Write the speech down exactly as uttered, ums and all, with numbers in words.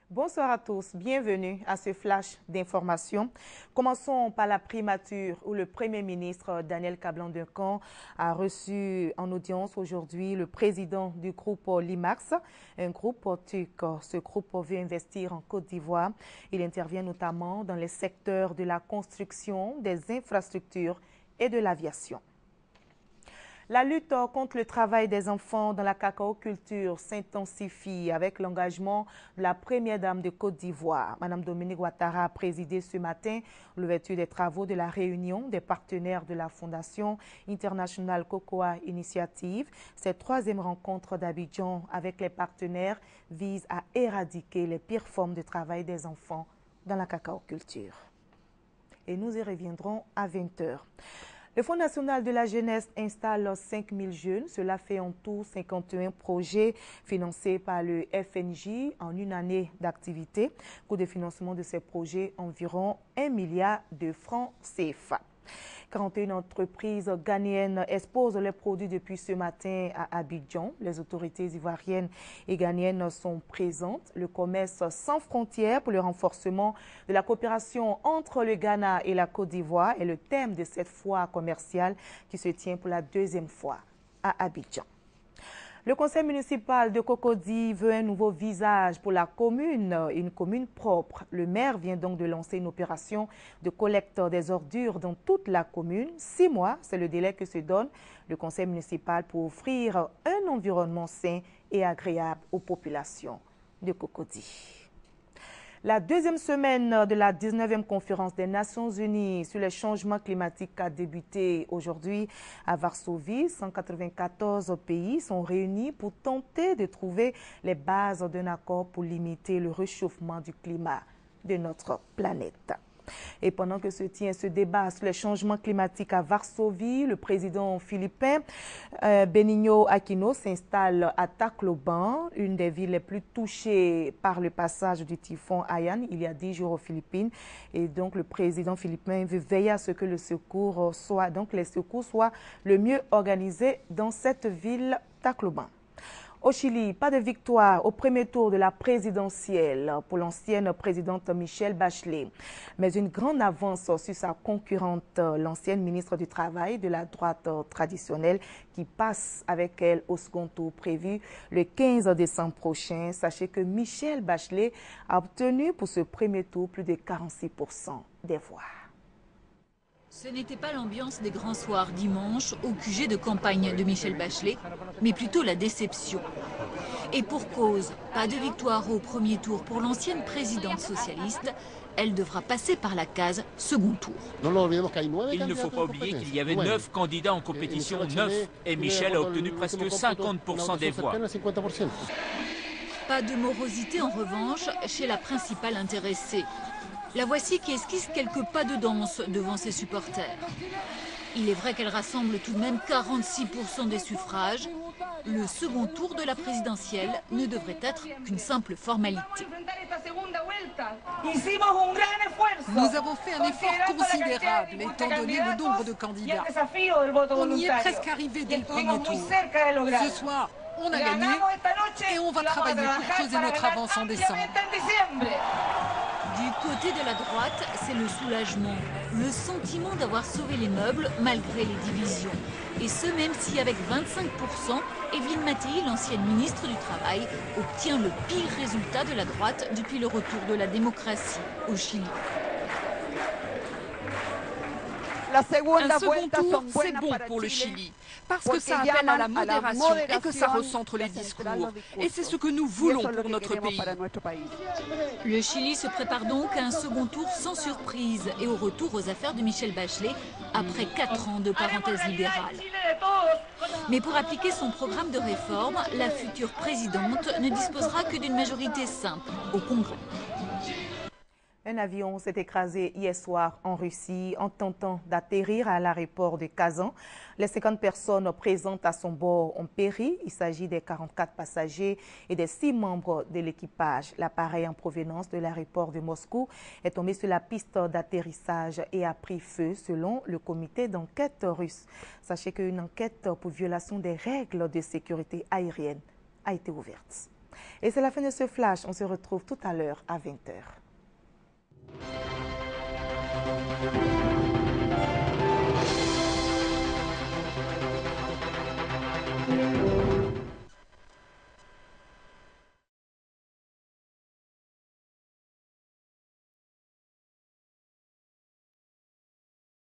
Bonsoir à tous, bienvenue à ce flash d'information. Commençons par la primature où le Premier ministre Daniel Kablan-Duncan a reçu en audience aujourd'hui le président du groupe Limax, un groupe turc. Ce groupe veut investir en Côte d'Ivoire. Il intervient notamment dans les secteurs de la construction, des infrastructures et de l'aviation. La lutte contre le travail des enfants dans la cacaoculture s'intensifie avec l'engagement de la première dame de Côte d'Ivoire. Madame Dominique Ouattara a présidé ce matin l'ouverture des travaux de la réunion des partenaires de la Fondation International Cocoa Initiative. Cette troisième rencontre d'Abidjan avec les partenaires vise à éradiquer les pires formes de travail des enfants dans la cacaoculture. Et nous y reviendrons à vingt heures. Le Fonds national de la jeunesse installe cinq mille jeunes. Cela fait en tout cinquante et un projets financés par le F N J en une année d'activité. Coût de financement de ces projets, environ un milliard de francs C F A. quarante et une entreprises ghanéennes exposent leurs produits depuis ce matin à Abidjan. Les autorités ivoiriennes et ghanéennes sont présentes. Le commerce sans frontières pour le renforcement de la coopération entre le Ghana et la Côte d'Ivoire est le thème de cette foire commerciale qui se tient pour la deuxième fois à Abidjan. Le conseil municipal de Cocody veut un nouveau visage pour la commune, une commune propre. Le maire vient donc de lancer une opération de collecte des ordures dans toute la commune. Six mois, c'est le délai que se donne le conseil municipal pour offrir un environnement sain et agréable aux populations de Cocody. La deuxième semaine de la dix-neuvième conférence des Nations Unies sur les changements climatiques a débuté aujourd'hui à Varsovie. cent quatre-vingt-quatorze pays sont réunis pour tenter de trouver les bases d'un accord pour limiter le réchauffement du climat de notre planète. Et pendant que se tient ce débat sur les changements climatiques à Varsovie, le président philippin euh, Benigno Aquino s'installe à Tacloban, une des villes les plus touchées par le passage du typhon Haiyan il y a dix jours aux Philippines. Et donc le président philippin veut veiller à ce que le secours soit, donc les secours soient le mieux organisés dans cette ville Tacloban. Au Chili, pas de victoire au premier tour de la présidentielle pour l'ancienne présidente Michelle Bachelet, mais une grande avance sur sa concurrente, l'ancienne ministre du Travail de la droite traditionnelle, qui passe avec elle au second tour prévu le quinze décembre prochain. Sachez que Michelle Bachelet a obtenu pour ce premier tour plus de quarante-six pour cent des voix. Ce n'était pas l'ambiance des grands soirs dimanche au Q G de campagne de Michelle Bachelet, mais plutôt la déception. Et pour cause, pas de victoire au premier tour pour l'ancienne présidente socialiste. Elle devra passer par la case second tour. Il ne faut pas oublier qu'il y avait neuf candidats en compétition, neuf, et Michelle a obtenu presque cinquante pour cent des voix. Pas de morosité en revanche chez la principale intéressée. La voici qui esquisse quelques pas de danse devant ses supporters. Il est vrai qu'elle rassemble tout de même quarante-six pour cent des suffrages. Le second tour de la présidentielle ne devrait être qu'une simple formalité. Nous avons fait un effort considérable étant donné le nombre de candidats. On y est presque arrivé dès le premier tour. Ce soir, on a gagné et on va travailler pour creuser notre avance en décembre. Du côté de la droite, c'est le soulagement, le sentiment d'avoir sauvé les meubles malgré les divisions. Et ce, même si avec vingt-cinq pour cent, Evelyne Matei, l'ancienne ministre du Travail, obtient le pire résultat de la droite depuis le retour de la démocratie au Chili. Un second tour, c'est bon pour le Chili, parce que ça appelle à la modération et que ça recentre les discours. Et c'est ce que nous voulons pour notre pays. Le Chili se prépare donc à un second tour sans surprise et au retour aux affaires de Michelle Bachelet après quatre ans de parenthèse libérale. Mais pour appliquer son programme de réforme, la future présidente ne disposera que d'une majorité simple au Congrès. Un avion s'est écrasé hier soir en Russie en tentant d'atterrir à l'aéroport de Kazan. Les cinquante personnes présentes à son bord ont péri. Il s'agit des quarante-quatre passagers et des six membres de l'équipage. L'appareil en provenance de l'aéroport de Moscou est tombé sur la piste d'atterrissage et a pris feu selon le comité d'enquête russe. Sachez qu'une enquête pour violation des règles de sécurité aérienne a été ouverte. Et c'est la fin de ce flash. On se retrouve tout à l'heure à vingt heures. Thank you.